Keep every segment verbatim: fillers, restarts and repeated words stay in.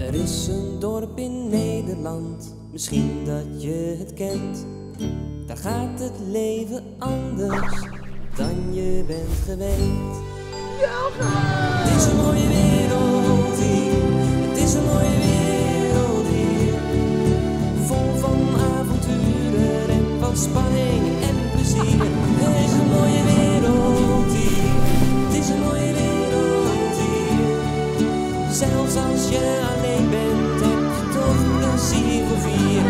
Er is een dorp in Nederland, misschien dat je het kent. Daar gaat het leven anders dan je bent gewend. Het is een mooie wereld hier, het is een mooie wereld hier. Vol van avonturen en van spanning en plezier. Het is een mooie wereld hier, het is een mooie wereld hier. Zelfs als je alleen bent, heb je toch plezier voor vier.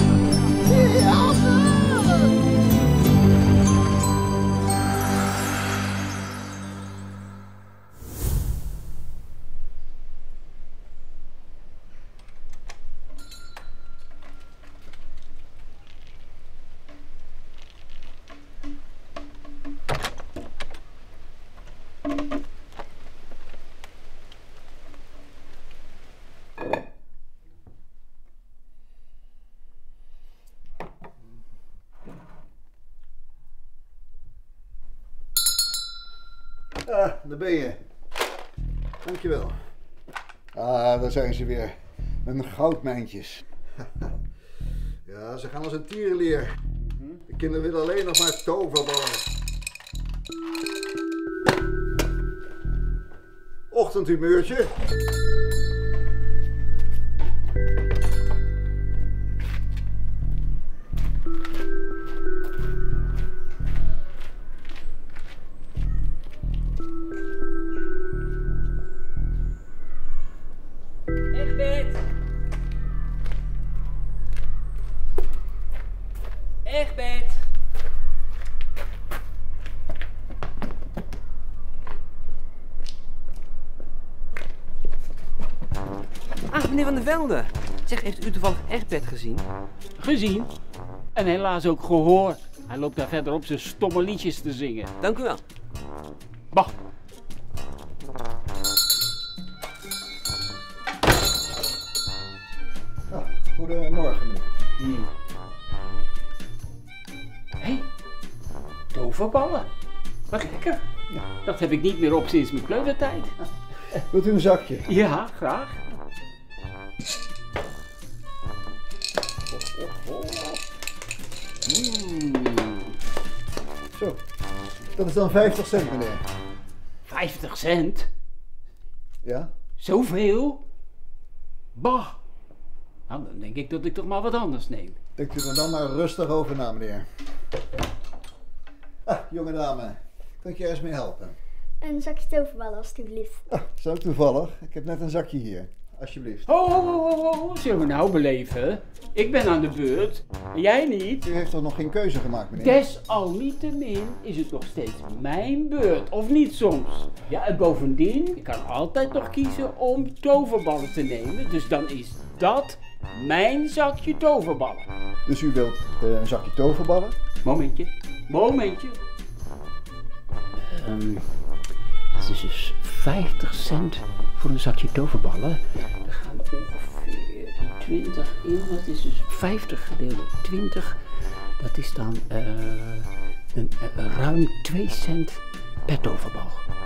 Ah, daar ben je. Dankjewel. Ah, daar zijn ze weer. Mijn goudmijntjes. Ja, ze gaan als een tierenlier. De kinderen willen alleen nog maar toverballen. Ochtendhumeurtje. Egbert! Egbert! Ah, meneer Van der Velde. Zeg, heeft u toevallig Egbert gezien? Gezien. En helaas ook gehoord. Hij loopt daar verderop zijn stomme liedjes te zingen. Dank u wel. Bah. Ah, goedemorgen, meneer. Hmm. Hé, hey, toverballen. Wat lekker. Ja. Dat heb ik niet meer op sinds mijn kleutertijd. Wilt u een zakje? Ja, graag. Mm. Zo. Dat is dan vijftig cent, meneer. vijftig cent? Ja? Zoveel? Bah. Nou, dan denk ik dat ik toch maar wat anders neem. Denkt u er dan maar rustig over na, meneer. Ah, jonge dame. Kan ik je ergens mee helpen? Een zakje toverballen, alstublieft. Ah, zo toevallig. Ik heb net een zakje hier. Alsjeblieft. Ho, ho, ho, ho, ho, zullen we nou beleven? Ik ben aan de beurt. En jij niet? U heeft toch nog geen keuze gemaakt, meneer? Desalniettemin is het nog steeds mijn beurt, of niet soms? Ja, en bovendien, ik kan altijd nog kiezen om toverballen te nemen, dus dan is dat mijn zakje toverballen. Dus u wilt uh, een zakje toverballen? Momentje, momentje. Um, dat is dus vijftig cent voor een zakje toverballen. Er gaan er ongeveer twintig in. Dat is dus vijftig gedeeld door twintig. Dat is dan uh, een, uh, ruim twee cent per toverbal.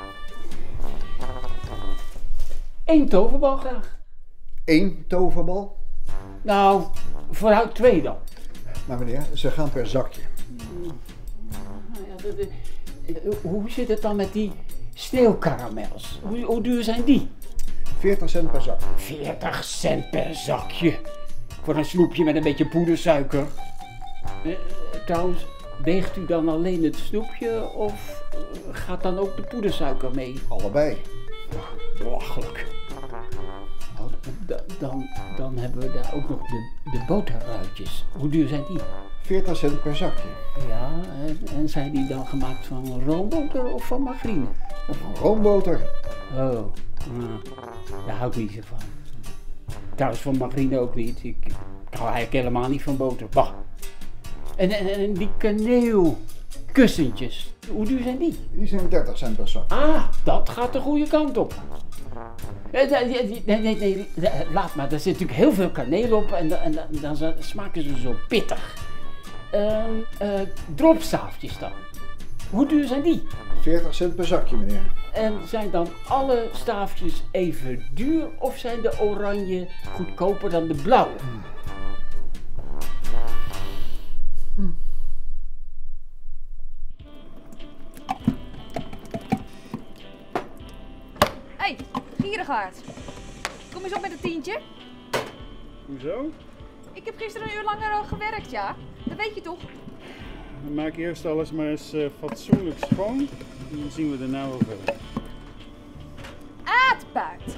Eén toverbal graag. Eén toverbal? Nou, vooruit twee dan. Maar meneer, ze gaan per zakje. Nou ja, dat, uh, hoe zit het dan met die sneeuwkaramels? Hoe, hoe duur zijn die? veertig cent per zak. veertig cent per zakje. Voor een snoepje met een beetje poedersuiker. Uh, trouwens, weegt u dan alleen het snoepje of gaat dan ook de poedersuiker mee? Allebei. Belachelijk. Oh, dan, dan hebben we daar ook nog de, de boterruitjes. Hoe duur zijn die? veertig cent per zakje. Ja, en, en zijn die dan gemaakt van roomboter of van margarine? Of roomboter. Oh, nou, daar hou ik niet zo van. Trouwens, van margarine ook niet. Ik, ik hou eigenlijk helemaal niet van boter. Bah. En, en, en die kaneelkussentjes, hoe duur zijn die? Die zijn dertig cent per zak. Ah, dat gaat de goede kant op. Nee, nee, nee, nee, nee, laat maar. Er zit natuurlijk heel veel kaneel op en, en, en dan smaken ze zo pittig. Uh, uh, dropstaafjes dan. Hoe duur zijn die? veertig cent per zakje, meneer. En zijn dan alle staafjes even duur of zijn de oranje goedkoper dan de blauwe? Hé, hey, Gierigaard. Kom eens op met een tientje. Hoezo? Ik heb gisteren een uur langer al gewerkt, ja. Dat weet je toch? Dan maak eerst alles maar eens uh, fatsoenlijk schoon. En dan zien we daarna wel verder. Aardbuiten.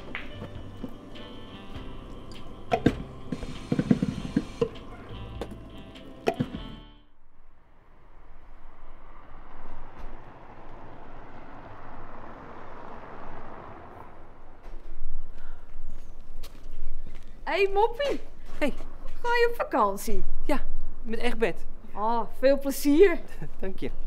Hé, hey, Moppie. Hey. Ga je op vakantie? Ja, met Egbert. Oh, veel plezier. Dank je.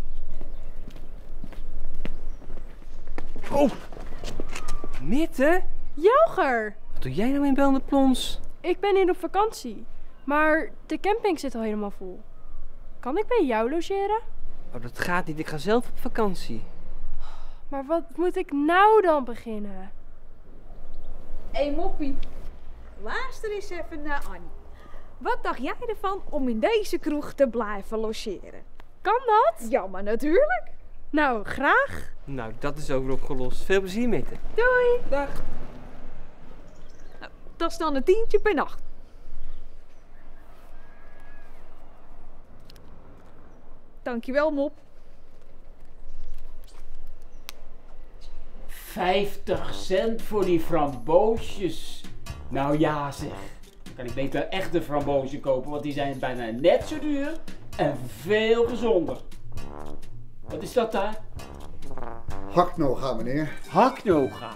Oh! Mitte? Jelger! Wat doe jij nou in Belne Plons? Ik ben hier op vakantie. Maar de camping zit al helemaal vol. Kan ik bij jou logeren? Oh, dat gaat niet. Ik ga zelf op vakantie. Maar wat moet ik nou dan beginnen? Hé, hey, Moppie. Luister eens even naar Annie. Wat dacht jij ervan om in deze kroeg te blijven logeren? Kan dat? Ja, maar natuurlijk. Nou, graag. Nou, dat is ook weer opgelost. Veel plezier, Mitte. Doei. Dag. Nou, dat is dan een tientje per nacht. Dankjewel, Mop. vijftig cent voor die framboosjes. Nou ja zeg, dan kan ik beter echte frambozen kopen, want die zijn bijna net zo duur en veel gezonder. Wat is dat daar? Haknoga, meneer. Haknoga.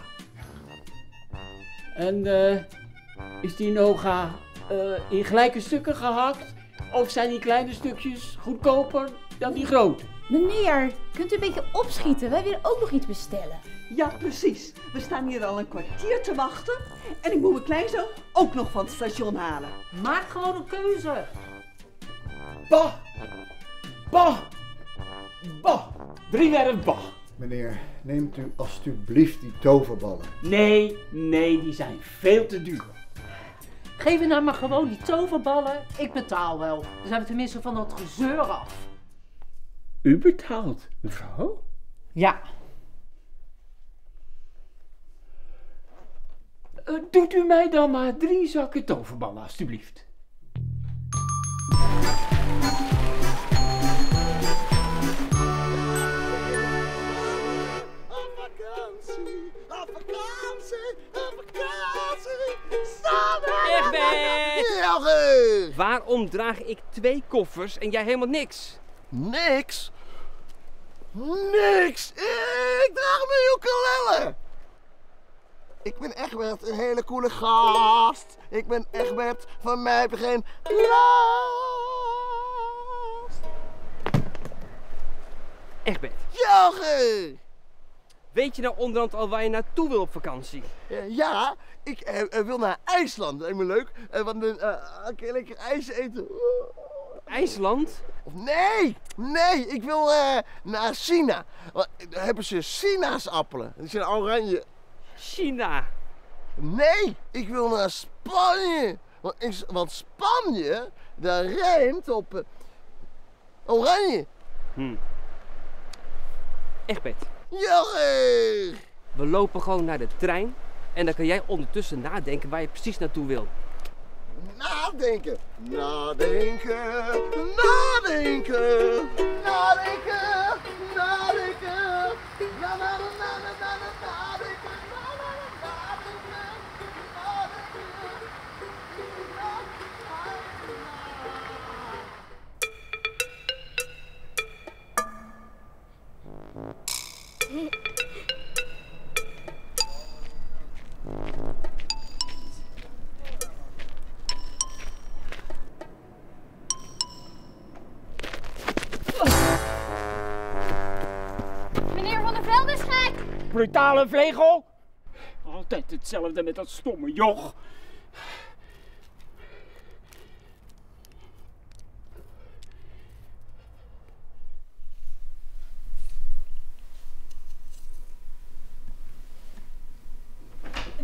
En uh, is die noga uh, in gelijke stukken gehakt? Of zijn die kleine stukjes goedkoper dan die grote? Meneer, kunt u een beetje opschieten? Wij willen ook nog iets bestellen. Ja, precies. We staan hier al een kwartier te wachten. En ik moet mijn kleinzoon ook nog van het station halen. Maak gewoon een keuze. Bah! Bah! Bah! Driewerf bah! Meneer, neemt u alstublieft die toverballen. Nee, nee, die zijn veel te duur. Geef me nou maar gewoon die toverballen. Ik betaal wel. Dan zijn we tenminste van dat gezeur af. U betaalt, mevrouw? Ja. Uh, doet u mij dan maar drie zakken toverballen, alstublieft. Op vakantie, op vakantie, op vakantie. Samen. Egbert! Jelger! Waarom draag ik twee koffers en jij helemaal niks? Niks? Niks! Ik draag mijn ukulele! Ik ben Egbert, een hele coole gast. Ik ben Egbert, van mij heb je geen last. Egbert, Jelger! weet je nou onderhand al waar je naartoe wil op vakantie? Uh, ja, ik uh, uh, wil naar IJsland. Dat lijkt me leuk. Uh, want dan uh, kan je lekker ijs eten. IJsland? Of nee, nee, ik wil uh, naar China. Want daar hebben ze sinaasappelen. Die zijn oranje. China? Nee, ik wil naar Spanje. Want, ik, want Spanje, daar rijmt op uh, oranje. Hm. Egbert. Jelger! We lopen gewoon naar de trein en dan kan jij ondertussen nadenken waar je precies naartoe wil. Nadenken, nadenken, nadenken, nadenken, nadenken, na na na na na na nadenken, na na na nadenken, Meneer Van der Velde is gek! Brutale vlegel! Altijd hetzelfde met dat stomme joch.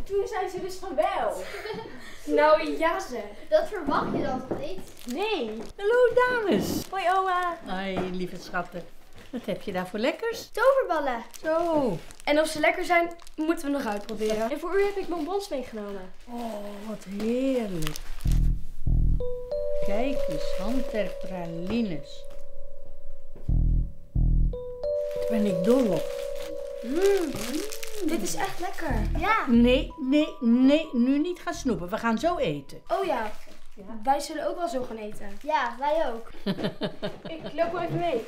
toen zei ze dus van wel. Nou ja zeg. Dat verwacht je dan toch niet? Nee. Hallo dames. Hoi oma. Hoi lieve schatten. Wat heb je daar voor lekkers? Toverballen. Zo. En of ze lekker zijn, moeten we nog uitproberen. En voor u heb ik bonbons meegenomen. Oh, wat heerlijk. Kijk eens, handterpralines. Daar ben ik dol op. Mmm, dit is echt lekker. Ja. Nee, nee, nee, nu niet gaan snoepen. We gaan zo eten. Oh ja. Ja. Wij zullen ook wel zo gaan eten. Ja, wij ook. Ik loop wel even mee.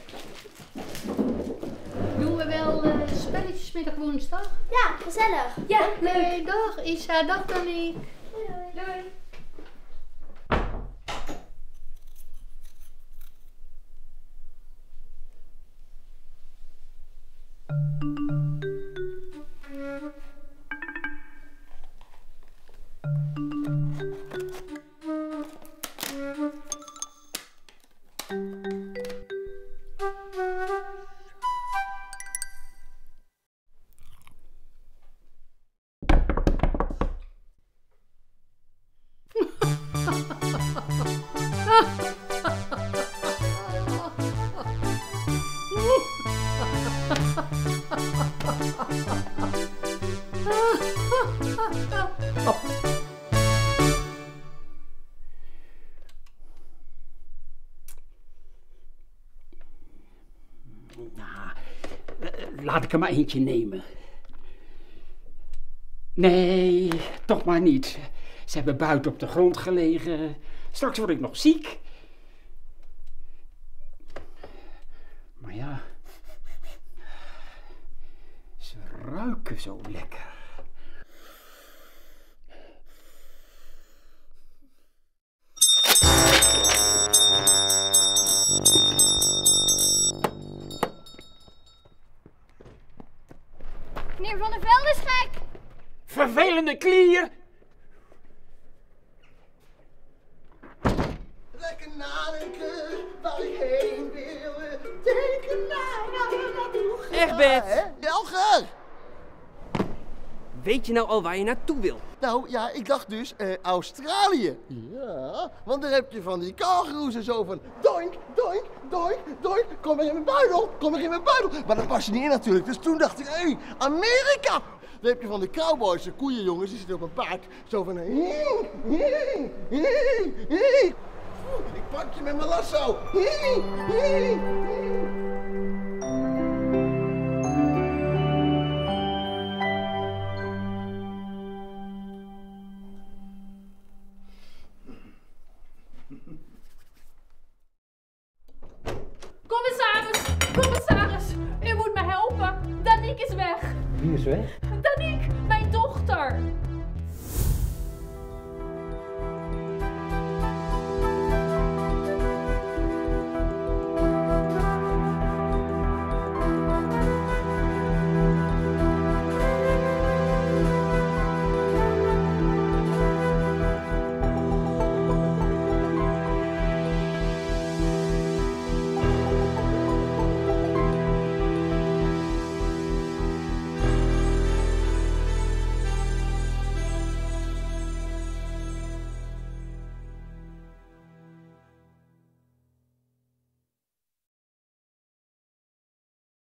Doen we wel uh, spelletjes middag woensdag? Ja, gezellig. Ja, leuk. Okay, dag Isa, dag Danique. Doei. Doei. Laat ik er maar eentje nemen. Nee, toch maar niet. Ze hebben buiten op de grond gelegen. Straks word ik nog ziek. Maar ja, ze ruiken zo lekker. Meneer Van der Velde is gek. Vervelende klier. Lekker nadenken waar ik heen wil. Denken na, naartoe gaan. Egbert! Jelger! Weet je nou al waar je naartoe wil? Nou ja, ik dacht dus uh, Australië. Ja, want daar heb je van die kangoeroes en zo van doink, doink, doink, doink. Kom maar in mijn buidel, kom maar in mijn buidel. Maar dat pas je niet in natuurlijk. Dus toen dacht ik, hé, hey, Amerika! Dan heb je van de cowboys, de koeienjongens, die zitten op een paard. Zo van, hee, hee, hee, hee. Ik pak je met mijn lasso. Hee, hee, hee. Commissaris, commissaris, u moet me helpen. Danique is weg. Wie is weg?